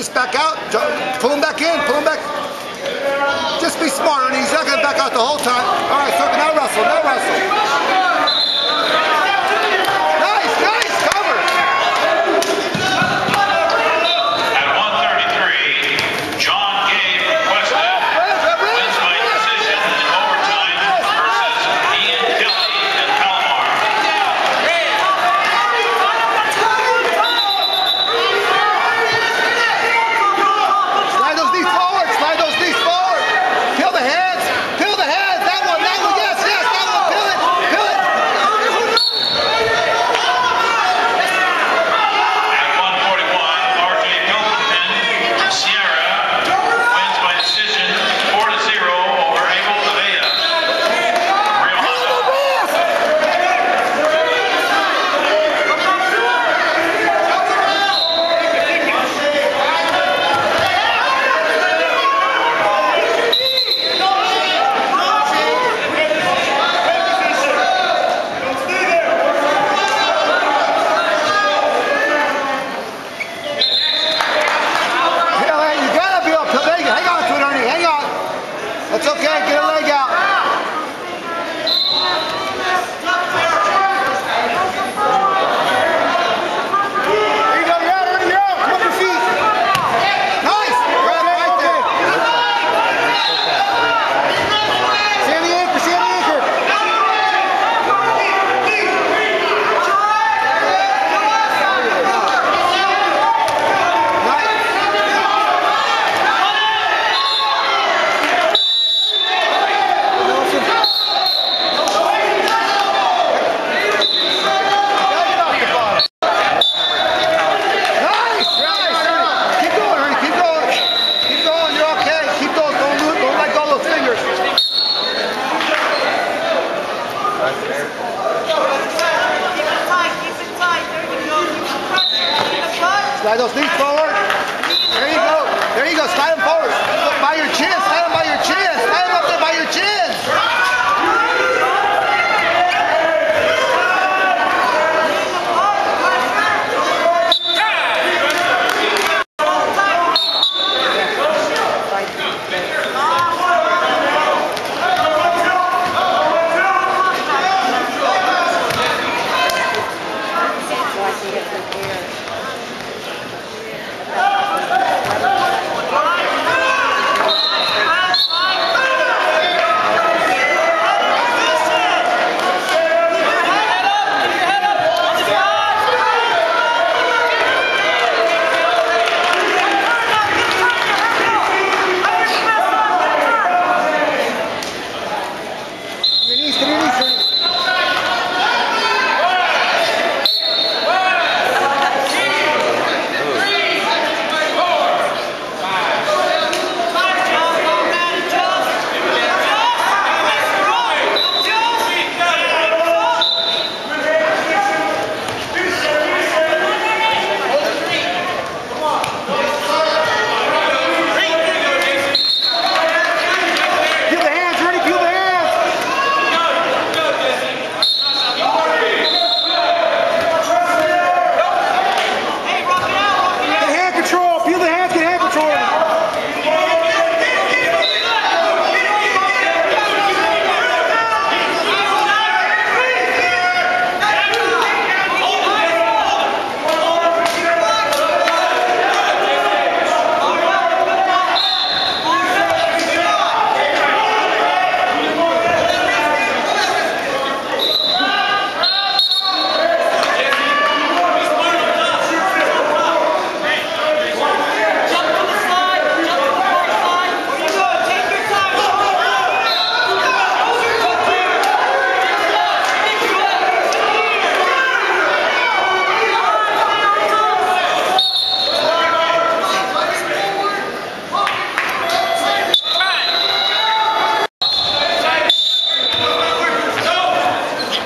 just back out. Pull him back in. Pull him back. Just be smart, Ernie. He's not going to back out the whole time. All right, so now wrestle. Now wrestle. It's okay, get a leg out. There you go, you're out, Ernie, you're out. Come up your feet. Nice. Right there. See the anchor, see the anchor. Slide those knees forward. There you go. There you go. Slide them forward. Look, by your chin. Slide them by your chin. Slide them up there by your chin.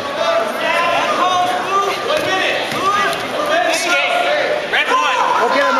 We'll get him